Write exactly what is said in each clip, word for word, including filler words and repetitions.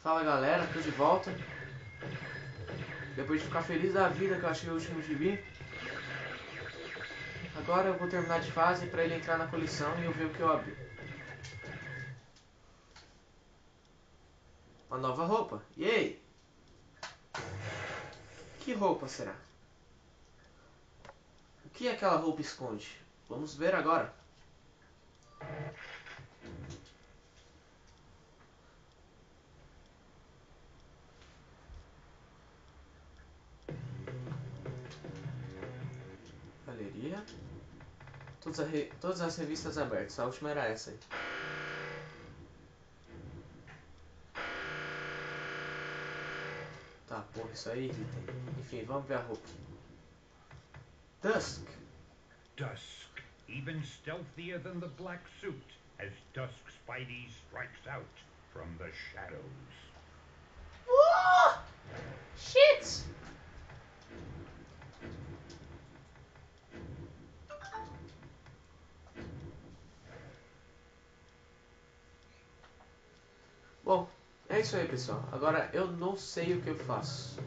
Fala galera, tô de volta. Depois de ficar feliz da vida que eu achei o último gibi. Agora eu vou terminar de fase pra ele entrar na coleção e eu ver o que eu abri. Uma nova roupa. Yay! Que roupa será? O que aquela roupa esconde? Vamos ver agora. Galeria. Todas, a re... Todas as revistas abertas. A última era essa aí. Tá, porra, isso aí irrita. Enfim, vamos ver a roupa. Dusk. Dusk, even stealthier than the black suit, as Dusk Spidey strikes out from the shadows. Oh! Shit! Bom, é isso aí, pessoal. Agora eu não sei o que eu faço.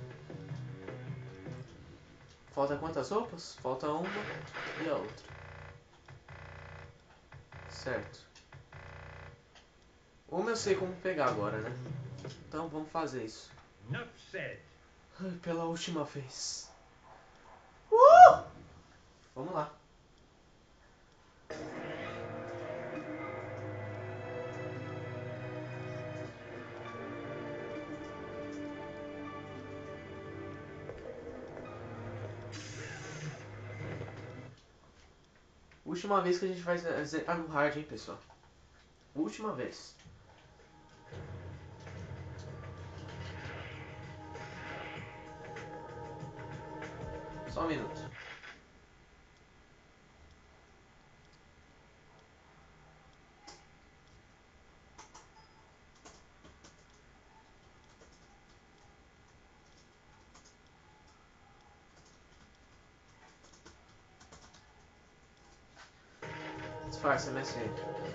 Falta quantas roupas? Falta uma e a outra. Certo. Uma eu sei como pegar agora, né? Então vamos fazer isso. Enough said. Ai, pela última vez. Uh! Vamos lá. Última vez que a gente vai zerar no hard, hein, pessoal? Última vez. Só um minuto. Disfarça, M S N.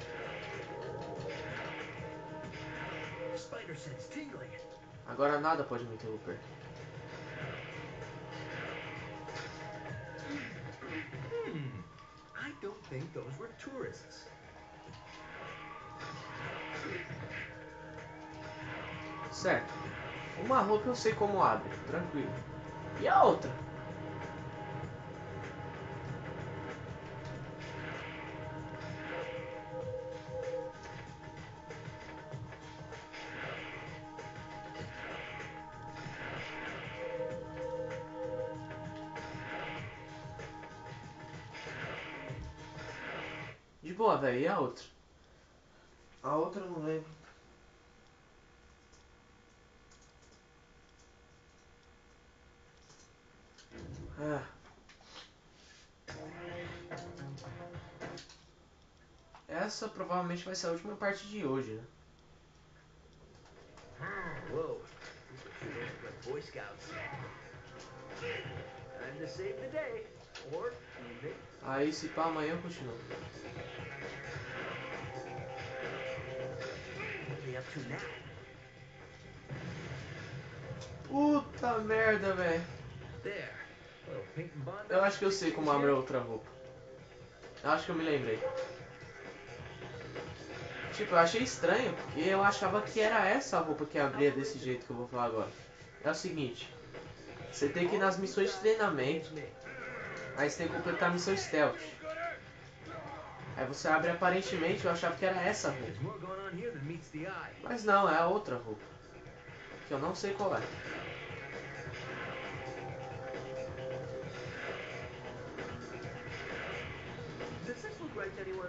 Spider sense tingling. Agora nada pode me interromper. Hmm. I don't think those were tourists. Certo. Uma roupa eu sei como abre, tranquilo. E a outra? De boa, velho. E a outra? A outra eu não lembro. Ah. Essa provavelmente vai ser a última parte de hoje, né? Whoa. These are sure those good Boy Scouts. Time to save the day. Or evening. Aí se pá, amanhã eu continuo. What are they up to now? Puta merda, velho. There. Little paint and bond. Eu acho que eu sei como abre a outra roupa. Eu acho que eu me lembrei. Tipo, eu achei estranho, porque eu achava que era essa a roupa que abria desse jeito que eu vou falar agora. É o seguinte. Você tem que ir nas missões de treinamento. Aí você tem que completar a missão stealth. Aí você abre aparentemente, eu achava que era essa roupa. There's more going on here than meets the eye. Mas não, é a outra roupa. Que eu não sei qual é. Does this look right to anyone?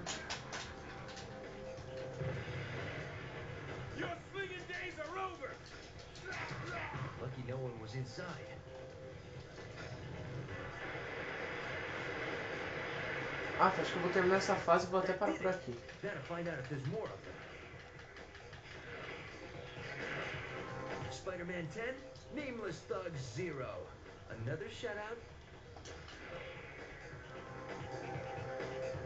Your swinging days are over! Lucky no one was inside. Ah, acho que eu vou terminar essa fase e vou até parar por aqui. Gotta find out if there's more of them. Spider-Man ten, Nameless Thug zero. Another shutout?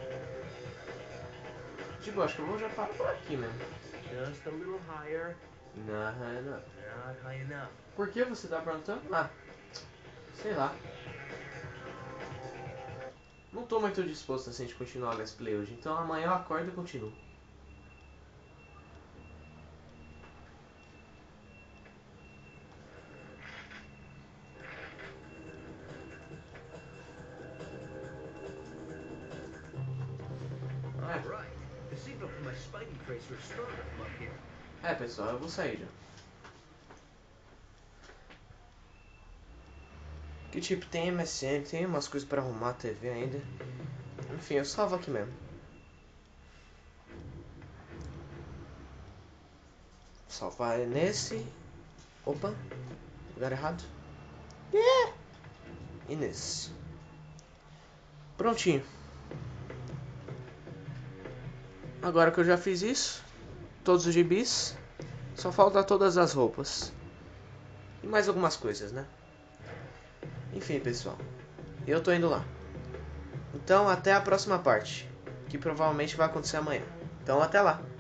Tipo, acho que eu vou já parar por aqui mesmo. Just a little higher. Not high enough. Not high enough. Por que você tá perguntando? Ah, sei lá. Não tô muito disposto assim de continuar o Let's Play hoje, então amanhã eu acordo e continuo. All right. The signal from my Spidey tracer is stronger from up here. É, pessoal, eu vou sair já. Que tipo, tem M S N, tem umas coisas pra arrumar a T V ainda. Enfim, eu salvo aqui mesmo. Salvar nesse. Opa, lugar errado. Yeah. E nesse. Prontinho. Agora que eu já fiz isso, todos os gibis, só falta todas as roupas. E mais algumas coisas, né? Enfim, pessoal. Eu tô indo lá. Então, até a próxima parte, que provavelmente vai acontecer amanhã. Então, até lá.